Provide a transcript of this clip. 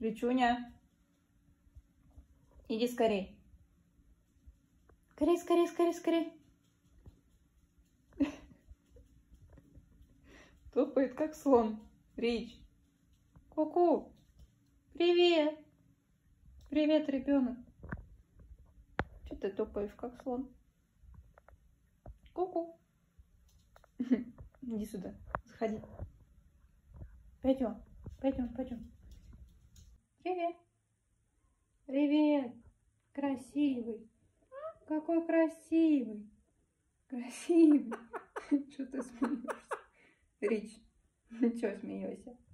Ричуня, иди скорей. Скорей, скорей, скорей, скорей. Топает, как слон. Рич. Ку-ку. Привет. Привет, ребенок. Че ты топаешь, как слон? Ку-ку. Иди сюда. Заходи. Пойдем. Пойдем, пойдем. Привет. Привет. Красивый. Какой красивый. Красивый. Что ты смеешься? Рич, чего смеешься?